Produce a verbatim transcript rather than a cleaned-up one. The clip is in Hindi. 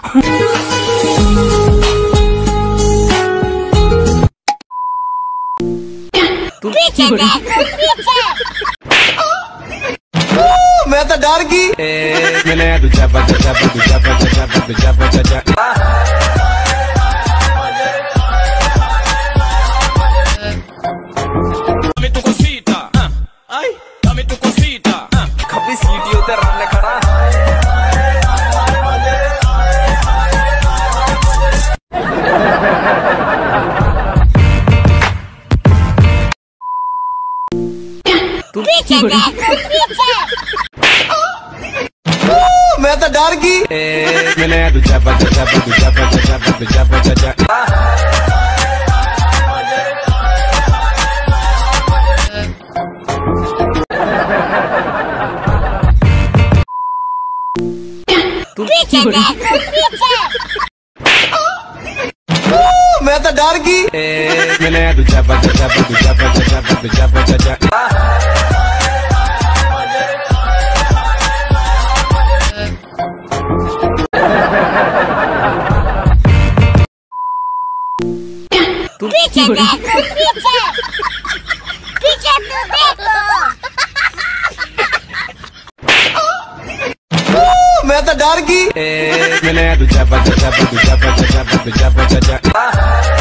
तू पीछे देख, पीछे। मैं तो डर गई। मैंने दूजा बजा बजा दूजा बजा बजा बजा Dame tu cosita, ay, dame tu cosita. कभी सीटियों ते रन खड़ा। तू पीछे देख, पीछे। मैं तो डर गई। मैंने दूजा बजा दूजा बजा दूजा बजा तू पीछे देख, पीछे। मैं तो डर गई। मैंने दूजा बजा दूजा बजा दूजा बजा तू पीछे देख, पीछे। पीछे तू देखो। मैं तो डर गई। मैंने दूजा बजा दूजा बजा दूजा बजा